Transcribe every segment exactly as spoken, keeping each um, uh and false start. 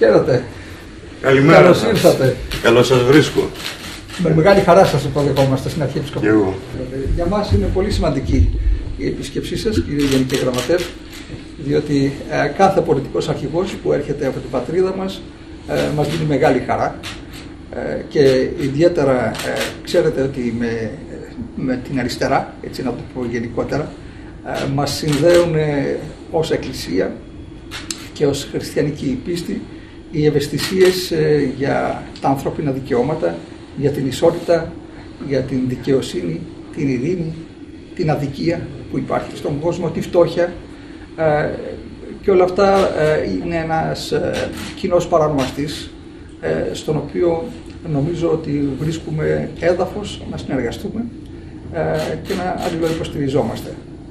Χαίρετε. Καλημέρα. Καλώς ήρθατε. Καλώς σας βρίσκω. Με μεγάλη χαρά σας υποδεχόμαστε στην Αρχιεπισκοπή. Και εγώ. Για μας είναι πολύ σημαντική η επίσκεψή σας, κύριε Γενική Γραμματέα, διότι ε, κάθε πολιτικός αρχηγός που έρχεται από την πατρίδα μας ε, μας δίνει μεγάλη χαρά ε, και ιδιαίτερα ε, ξέρετε ότι με, με την αριστερά, έτσι να το πω γενικότερα, ε, μας συνδέουν ε, ως Εκκλησία και ως χριστιανική πίστη οι ευαισθησίες ε, για τα ανθρώπινα δικαιώματα, για την ισότητα, για την δικαιοσύνη, την ειρήνη, την αδικία που υπάρχει στον κόσμο, τη φτώχεια ε, και όλα αυτά ε, είναι ένας ε, κοινός παρανομαστής ε, στον οποίο νομίζω ότι βρίσκουμε έδαφος να συνεργαστούμε ε, και να αλληλοϊποστηριζόμαστε.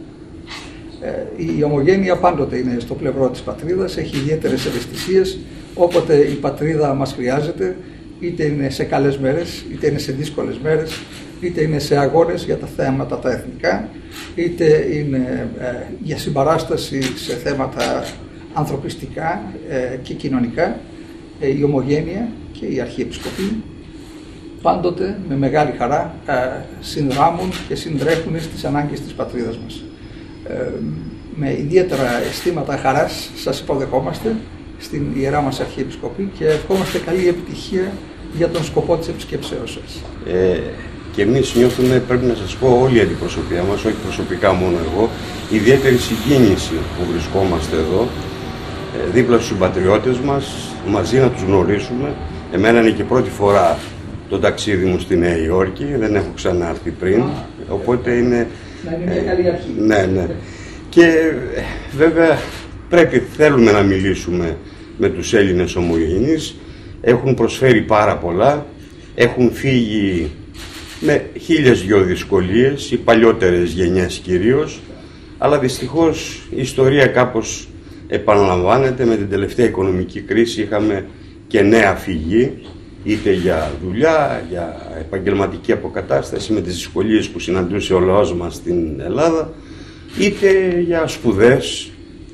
Ε, η ομογένεια πάντοτε είναι στο πλευρό της πατρίδας, έχει ιδιαίτερες ευαισθησίες, όποτε η πατρίδα μας χρειάζεται, είτε είναι σε καλές μέρες, είτε είναι σε δύσκολες μέρες, είτε είναι σε αγώνες για τα θέματα τα εθνικά, είτε είναι ε, για συμπαράσταση σε θέματα ανθρωπιστικά ε, και κοινωνικά, ε, η ομογένεια και η Αρχιεπισκοπή πάντοτε με μεγάλη χαρά ε, συνδράμουν και συντρέχουν στις ανάγκες της πατρίδας μας. Ε, με ιδιαίτερα αισθήματα χαράς σας υποδεχόμαστε στην Ιερά μας Αρχιεπισκοπή και ευχόμαστε καλή επιτυχία για τον σκοπό της επισκέψεώς σας. Ε, και εμείς νιώθουμε, πρέπει να σας πω, όλη η αντιπροσωπεία μας, όχι προσωπικά μόνο εγώ, ιδιαίτερη συγκίνηση που βρισκόμαστε εδώ, ε, δίπλα στους συμπατριώτες μας, μαζί να τους γνωρίσουμε. Εμένα είναι και πρώτη φορά το ταξίδι μου στη Νέα Υόρκη, δεν έχω ξανάρθει πριν, Α, οπότε είναι... Να είναι μια καλή αρχή. Ε, ναι, ναι. Και ε, βέβαια πρέπει, θέλουμε να μιλήσουμε με τους Έλληνες ομογενείς. Έχουν προσφέρει πάρα πολλά, έχουν φύγει με χίλιες δυο δυσκολίες, οι παλιότερες γενιές κυρίως, αλλά δυστυχώς η ιστορία κάπως επαναλαμβάνεται. Με την τελευταία οικονομική κρίση είχαμε και νέα φυγή, είτε για δουλειά, για επαγγελματική αποκατάσταση με τις δυσκολίες που συναντούσε ο λαός μας στην Ελλάδα, είτε για σπουδές,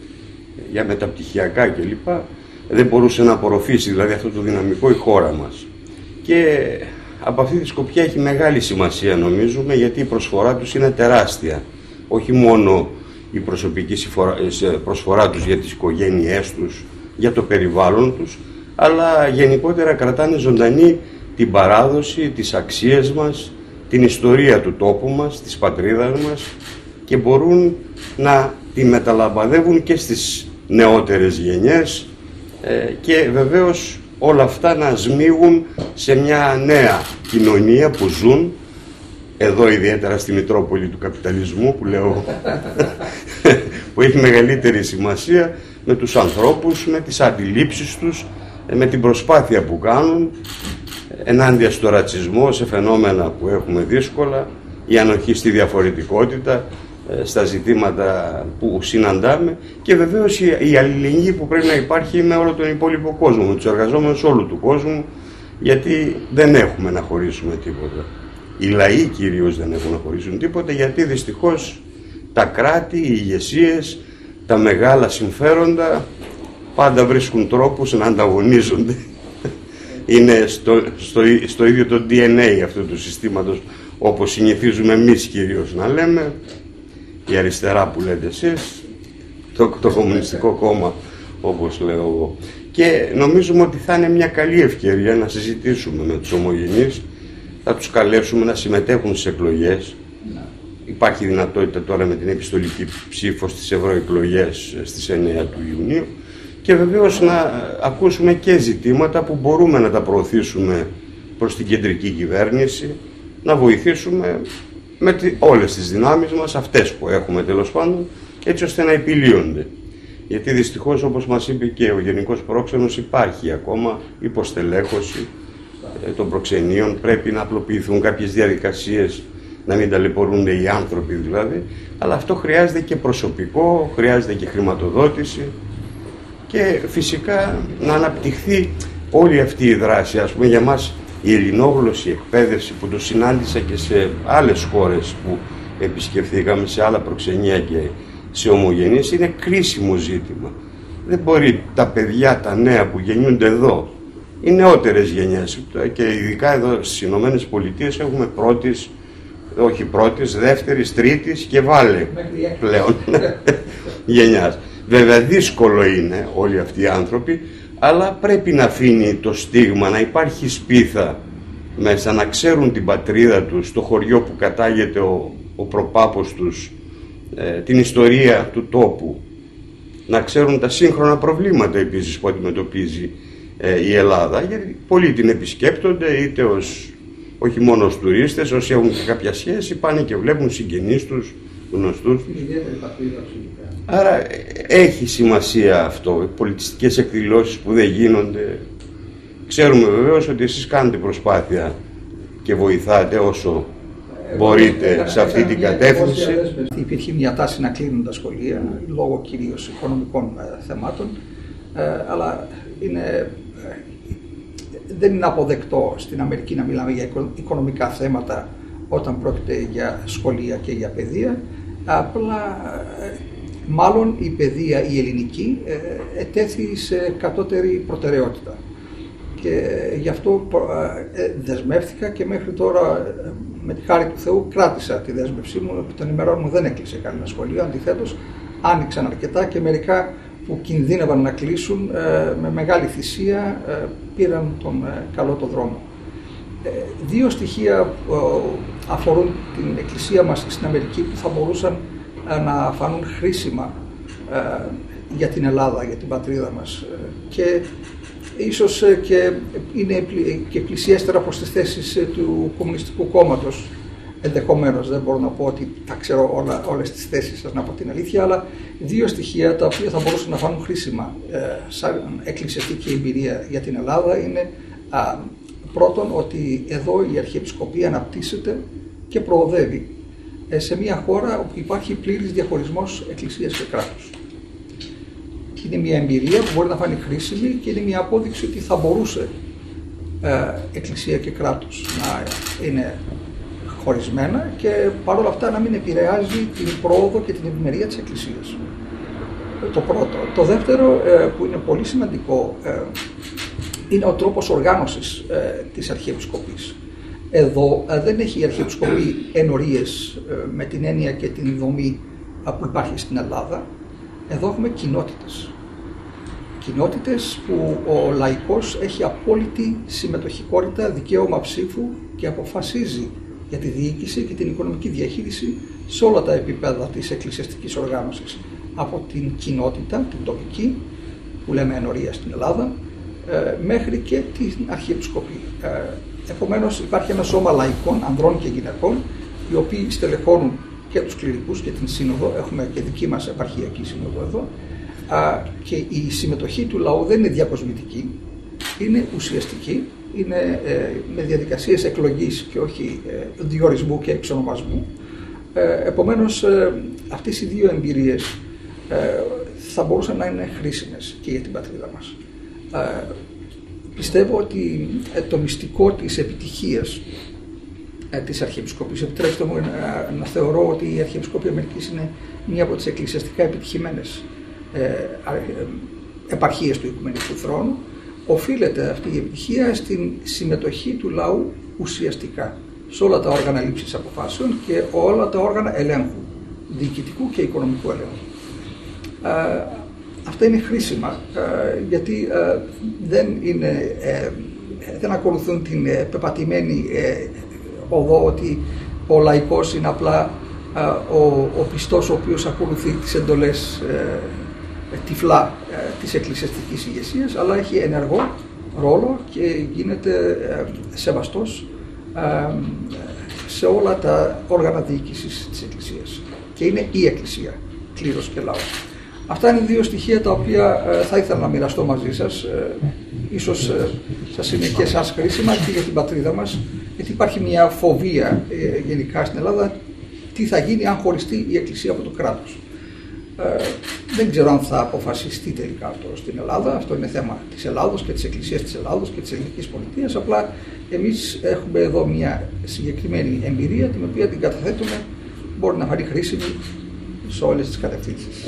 για μεταπτυχιακά κλπ. Δεν μπορούσε να απορροφήσει δηλαδή αυτό το δυναμικό η χώρα μας. Και από αυτή τη σκοπιά έχει μεγάλη σημασία νομίζουμε, γιατί η προσφορά τους είναι τεράστια. Όχι μόνο η προσωπική προσφορά τους για τις οικογένειές τους, για το περιβάλλον τους, αλλά γενικότερα κρατάνε ζωντανή την παράδοση, τις αξίες μας, την ιστορία του τόπου μας, της πατρίδας μας και μπορούν να τη μεταλαμπαδεύουν και στις νεότερες γενιές και βεβαίως όλα αυτά να σμίγουν σε μια νέα κοινωνία που ζουν εδώ, ιδιαίτερα στη Μητρόπολη του καπιταλισμού που λέω που έχει μεγαλύτερη σημασία, με τους ανθρώπους, με τις αντιλήψεις τους, με την προσπάθεια που κάνουν ενάντια στο ρατσισμό, σε φαινόμενα που έχουμε δύσκολα, η ανοχή στη διαφορετικότητα, στα ζητήματα που συναντάμε και βεβαίως η αλληλεγγύη που πρέπει να υπάρχει με όλο τον υπόλοιπο κόσμο, με τους εργαζόμενους όλου του κόσμου, γιατί δεν έχουμε να χωρίσουμε τίποτα. Οι λαοί κυρίως δεν έχουν να χωρίσουν τίποτα, γιατί δυστυχώς τα κράτη, οι ηγεσίες, τα μεγάλα συμφέροντα πάντα βρίσκουν τρόπους να ανταγωνίζονται. Είναι στο, στο, στο ίδιο το ντι εν έι αυτού του συστήματος, όπως συνηθίζουμε εμείς κυρίως να λέμε, η αριστερά που λέτε εσείς, το, το Κομμουνιστικό Κόμμα όπως λέω εγώ. Και νομίζουμε ότι θα είναι μια καλή ευκαιρία να συζητήσουμε με τους ομογενείς, θα τους καλέσουμε να συμμετέχουν στις εκλογές. Να. Υπάρχει δυνατότητα τώρα με την επιστολική ψήφο στις ευρωεκλογές στις εννέα του Ιουνίου και βεβαίως να ακούσουμε και ζητήματα που μπορούμε να τα προωθήσουμε προς την κεντρική κυβέρνηση, να βοηθήσουμε με όλες τις δυνάμεις μας, αυτές που έχουμε τέλος πάντων, έτσι ώστε να επιλύονται. Γιατί δυστυχώς, όπως μας είπε και ο Γενικός Πρόξενος, υπάρχει ακόμα υποστελέχωση των προξενείων, πρέπει να απλοποιηθούν κάποιες διαδικασίες, να μην ταλαιπωρούνται οι άνθρωποι δηλαδή, αλλά αυτό χρειάζεται και προσωπικό, χρειάζεται και χρηματοδότηση και φυσικά να αναπτυχθεί όλη αυτή η δράση. Ας πούμε για μας η ελληνόγλωση εκπαίδευση που το συνάντησα και σε άλλες χώρες που επισκεφθήκαμε, σε άλλα προξενία και σε ομογενείς, είναι κρίσιμο ζήτημα. δεν μπορεί τα παιδιά, τα νέα που γεννιούνται εδώ, οι νεότερες γενιές, και ειδικά εδώ στις Ηνωμένες Πολιτείες έχουμε πρώτης, όχι πρώτης, δεύτερης, τρίτης και βάλε πλέον γενιάς. Βέβαια δύσκολο είναι όλοι αυτοί οι άνθρωποι, αλλά πρέπει να αφήνει το στίγμα, να υπάρχει σπίθα μέσα, να ξέρουν την πατρίδα τους, το χωριό που κατάγεται ο, ο προπάπος τους, ε, την ιστορία του τόπου, να ξέρουν τα σύγχρονα προβλήματα επίσης που αντιμετωπίζει ε, η Ελλάδα, γιατί πολλοί την επισκέπτονται είτε ως, όχι μόνο ως τουρίστες, όσοι έχουν και κάποια σχέση, πάνε και βλέπουν συγγενείς τους, γνωστούς. Άρα έχει σημασία αυτό, οι πολιτιστικές εκδηλώσεις που δεν γίνονται. Ξέρουμε βεβαίως ότι εσείς κάνετε προσπάθεια και βοηθάτε όσο μπορείτε σε αυτή την κατεύθυνση. Υπήρχε μια τάση να κλείνουν τα σχολεία λόγω κυρίως οικονομικών θεμάτων, αλλά είναι, δεν είναι αποδεκτό στην Αμερική να μιλάμε για οικονομικά θέματα όταν πρόκειται για σχολεία και για παιδεία. Απλά μάλλον η παιδεία η ελληνική ετέθη σε κατώτερη προτεραιότητα. Και γι' αυτό δεσμεύτηκα και μέχρι τώρα, με τη χάρη του Θεού, κράτησα τη δέσμευσή μου. Επί των ημερών μου δεν έκλεισε κανένα σχολείο. Αντιθέτως, άνοιξαν αρκετά και μερικά που κινδύνευαν να κλείσουν, με μεγάλη θυσία πήραν τον καλό το δρόμο. Δύο στοιχεία αφορούν την εκκλησία μας στην Αμερική που θα μπορούσαν να φανούν χρήσιμα για την Ελλάδα, για την πατρίδα μας, και ίσως και είναι και πλησιέστερα προς τις θέσεις του Κομμουνιστικού Κόμματος. Ενδεχομένως, δεν μπορώ να πω ότι τα ξέρω όλα, όλες τις θέσεις σας, να πω την αλήθεια, αλλά δύο στοιχεία τα οποία θα μπορούσαν να φανούν χρήσιμα ε, σαν εκκλησιαστική εμπειρία για την Ελλάδα είναι α, πρώτον ότι εδώ η Αρχιεπισκοπή αναπτύσσεται και προοδεύει ε, σε μια χώρα όπου υπάρχει πλήρης διαχωρισμός εκκλησίας και κράτους. Είναι μια εμπειρία που μπορεί να φανεί χρήσιμη και είναι μια απόδειξη ότι θα μπορούσε ε, εκκλησία και κράτος να είναι χωρισμένα και παρόλα αυτά να μην επηρεάζει την πρόοδο και την ευημερία της εκκλησίας. Το πρώτο. Το δεύτερο, ε, που είναι πολύ σημαντικό, ε, είναι ο τρόπος οργάνωσης ε, της Αρχιεπισκοπής. Εδώ ε, δεν έχει η Αρχιεπισκοπή ενορίες ε, με την έννοια και την δομή ε, που υπάρχει στην Ελλάδα. Εδώ έχουμε κοινότητες. Κοινότητες που ο λαϊκός έχει απόλυτη συμμετοχικότητα, δικαίωμα ψήφου και αποφασίζει για τη διοίκηση και την οικονομική διαχείριση σε όλα τα επίπεδα της εκκλησιαστικής οργάνωσης. Από την κοινότητα, την τοπική, που λέμε ενορία στην Ελλάδα, μέχρι και την Αρχιεπισκοπή. Επομένως υπάρχει ένα σώμα λαϊκών, ανδρών και γυναικών, οι οποίοι στελεχώνουν και τους κληρικούς και την σύνοδο, έχουμε και δική μας επαρχιακή σύνοδο εδώ, και η συμμετοχή του λαού δεν είναι διακοσμητική, είναι ουσιαστική, είναι με διαδικασίες εκλογής και όχι διορισμού και εξονομασμού. Επομένως, αυτές οι δύο εμπειρίες θα μπορούσαν να είναι χρήσιμες και για την πατρίδα μας. Πιστεύω ότι το μυστικό της επιτυχίας της Αρχιεπισκοπής, επιτρέψτε μου να θεωρώ ότι η Αρχιεπισκοπή Αμερικής είναι μία από τις εκκλησιαστικά επιτυχημένες επαρχίες του Οικουμενικού Θρόνου, οφείλεται αυτή η επιτυχία στην συμμετοχή του λαού ουσιαστικά σε όλα τα όργανα λήψης αποφάσεων και όλα τα όργανα ελέγχου, διοικητικού και οικονομικού ελέγχου. Ε, αυτά είναι χρήσιμα ε, γιατί ε, δεν, είναι, ε, δεν ακολουθούν την ε, πεπατημένη ε, οδό ότι ο λαϊκός είναι απλά ε, ο, ο πιστός ο οποίος ακολουθεί τις εντολές ε, τυφλά ε, της εκκλησιαστικής ηγεσίας, αλλά έχει ενεργό ρόλο και γίνεται ε, σεβαστός ε, σε όλα τα όργανα διοίκησης της Εκκλησίας. Και είναι η Εκκλησία, κλήρος και λαός. Αυτά είναι δύο στοιχεία τα οποία ε, θα ήθελα να μοιραστώ μαζί σας. Ε, ίσως ε, σας είναι και εσάς χρήσιμα και για την πατρίδα μας, γιατί υπάρχει μια φοβία ε, γενικά στην Ελλάδα τι θα γίνει αν χωριστεί η Εκκλησία από το κράτος. Ε, δεν ξέρω αν θα αποφασιστεί τελικά αυτό στην Ελλάδα. Αυτό είναι θέμα της Ελλάδος και της Εκκλησίας της Ελλάδος και της ελληνικής πολιτείας. Απλά εμείς έχουμε εδώ μια συγκεκριμένη εμπειρία, την οποία την καταθέτουμε, μπορεί να φανεί χρήσιμη σε όλες τις κατευθύνσεις.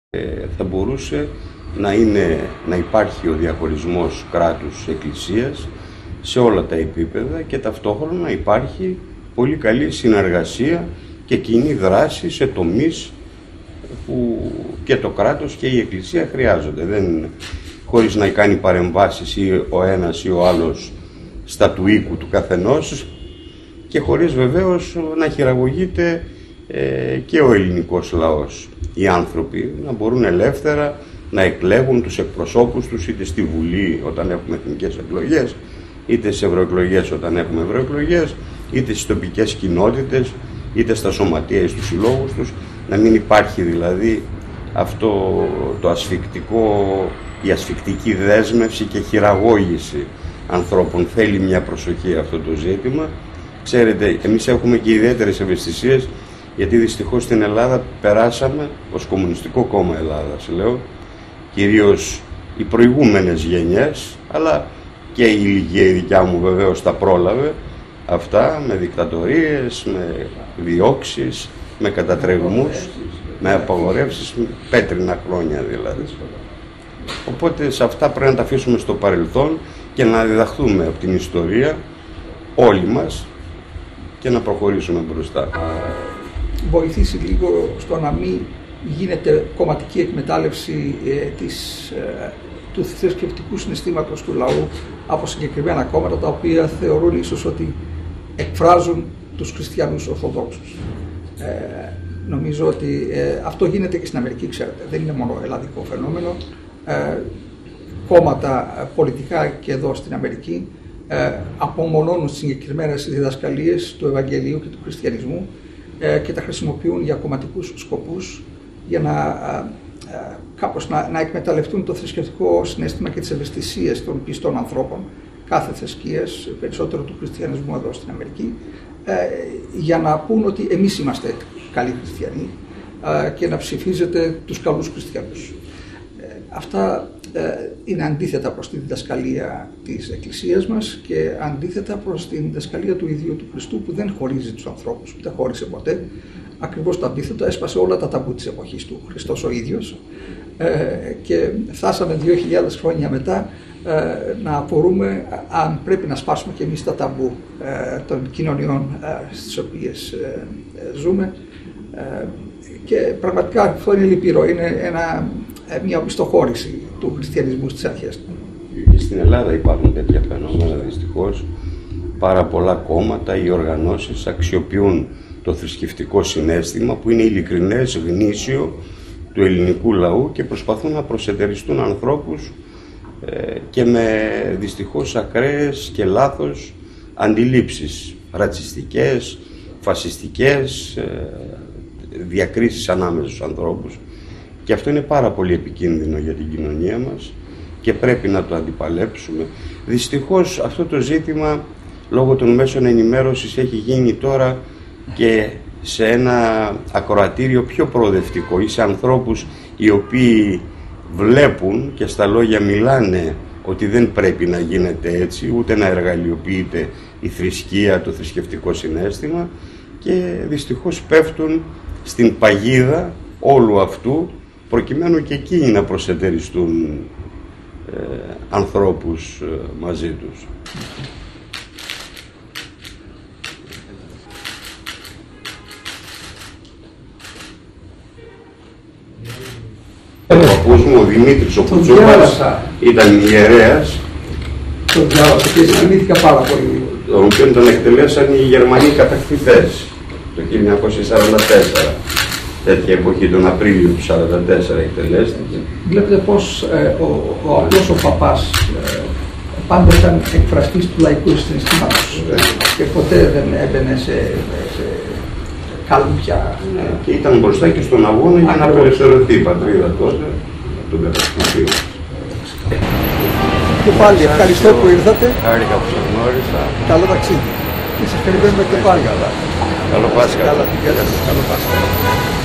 θα μπορούσε να, είναι, να υπάρχει ο διαχωρισμός κράτους-εκκλησίας σε όλα τα επίπεδα και ταυτόχρονα να υπάρχει πολύ καλή συνεργασία και κοινή δράση σε τομείς που και το κράτος και η εκκλησία χρειάζονται. Δεν, χωρίς να κάνει παρεμβάσεις ή ο ένας ή ο άλλος στα του οίκου του καθενός και χωρίς βεβαίως να χειραγωγείται ε, και ο ελληνικός λαός. Οι άνθρωποι να μπορούν ελεύθερα να εκλέγουν τους εκπροσώπους τους είτε στη Βουλή όταν έχουμε εθνικές εκλογές, είτε στις ευρωεκλογές όταν έχουμε ευρωεκλογές, είτε στις τοπικές κοινότητες, είτε στα σωματεία ή στους συλλόγους τους, να μην υπάρχει δηλαδή αυτό το ασφικτικό, η ασφικτική δέσμευση και χειραγώγηση ανθρώπων. Θέλει μια προσοχή αυτό το ζήτημα. Ξέρετε, εμείς έχουμε και ιδιαίτερες ευαισθησίες, γιατί δυστυχώς στην Ελλάδα περάσαμε, ως Κομμουνιστικό Κόμμα Ελλάδας λέω, κυρίως οι προηγούμενες γενιές, αλλά και η ηλικία η δικιά μου βεβαίως τα πρόλαβε αυτά, με δικτατορίες, με διώξεις, με κατατρεγμούς, με απαγορεύσεις, πέτρινα χρόνια δηλαδή. Οπότε σε αυτά πρέπει να τα αφήσουμε στο παρελθόν και να διδαχθούμε από την ιστορία όλοι μας και να προχωρήσουμε μπροστά. Βοηθήσει λίγο στο να μην γίνεται κομματική εκμετάλλευση ε, της, ε, του θρησκευτικού συναισθήματος του λαού από συγκεκριμένα κόμματα τα οποία θεωρούν ίσως ότι εκφράζουν τους χριστιανούς Ορθοδόξους. Ε, νομίζω ότι ε, αυτό γίνεται και στην Αμερική, ξέρετε, δεν είναι μόνο ελλαδικό φαινόμενο. Ε, κόμματα ε, πολιτικά και εδώ στην Αμερική ε, απομονώνουν συγκεκριμένες διδασκαλίες του Ευαγγελίου και του χριστιανισμού ε, και τα χρησιμοποιούν για κομματικούς σκοπούς για να, ε, ε, κάπως να, να εκμεταλλευτούν το θρησκευτικό συναίσθημα και τις ευαισθησίες των πιστών ανθρώπων κάθε θρησκείας, περισσότερο του χριστιανισμού εδώ στην Αμερική, ε, για να πούν ότι εμείς είμαστε καλοί χριστιανοί ε, και να ψηφίζετε τους καλούς χριστιανούς. Ε, αυτά ε, είναι αντίθετα προς τη διδασκαλία της Εκκλησίας μας και αντίθετα προς τη διδασκαλία του ίδιου του Χριστού, που δεν χωρίζει τους ανθρώπους, ούτε χώρισε ποτέ. Ακριβώς το αντίθετο, έσπασε όλα τα ταμπού της εποχής του, Χριστός ο ίδιος, ε, και φτάσαμε δύο χιλιάδες χρόνια μετά ε, να απορούμε αν πρέπει να σπάσουμε και εμείς τα ταμπού ε, των κοινωνιών ε, στις οποίες ε, ε, ζούμε, ε, και πραγματικά αυτό είναι λυπηρό, είναι ένα, ε, μια οπισθοχώρηση του χριστιανισμού στις αρχές του. Και στην Ελλάδα υπάρχουν τέτοια φαινόμενα δυστυχώς. Πάρα πολλά κόμματα ή οργανώσεις αξιοποιούν το θρησκευτικό συναίσθημα που είναι ειλικρινές, γνήσιο του ελληνικού λαού και προσπαθούν να προσετεριστούν ανθρώπους ε, και με δυστυχώς ακραίες και λάθος αντιλήψεις, ρατσιστικές, φασιστικές, ε, διακρίσεις ανάμεσα στους ανθρώπους, και αυτό είναι πάρα πολύ επικίνδυνο για την κοινωνία μας και πρέπει να το αντιπαλέψουμε. Δυστυχώς αυτό το ζήτημα λόγω των μέσων ενημέρωσης έχει γίνει τώρα και σε ένα ακροατήριο πιο προοδευτικό ή σε ανθρώπους οι οποίοι βλέπουν και στα λόγια μιλάνε ότι δεν πρέπει να γίνεται έτσι, ούτε να εργαλειοποιείται η θρησκεία, το θρησκευτικό συναίσθημα, και δυστυχώς πέφτουν στην παγίδα όλου αυτού προκειμένου και εκείνοι να προσετεριστούν ε, ανθρώπους ε, μαζί τους. Ο παππούς μου, ο Δημήτρης ο Κουτσούπας, ήταν ιερέας. Τον διάβασα και συγκινήθηκα πάρα πολύ. Τον οποίο τον εκτελέσαν οι Γερμανοί κατακτητές το χίλια εννιακόσια σαράντα τέσσερα. Τέτοια εποχή, τον Απρίλιο του χίλια εννιακόσια σαράντα τέσσερα εκτελέστηκε. Βλέπετε πως ε, ο, ο απλός ο παπάς ε, πάντα ήταν εκφραστής του λαϊκού συναισθήματος και ποτέ δεν έμπαινε σε, σε καλούπια. Ναι, και ήταν μπροστά και στον αγώνα για να απελευθερωθεί η πατρίδα τότε από τον κατακτητή. Και πάλι ευχαριστώ που ήρθατε. Χάρηκα που σας γνώρισα. Καλό ταξίδι. Και σας περιμένουμε και πάλι. Καλό Πάσχα. Καλό Πάσχα.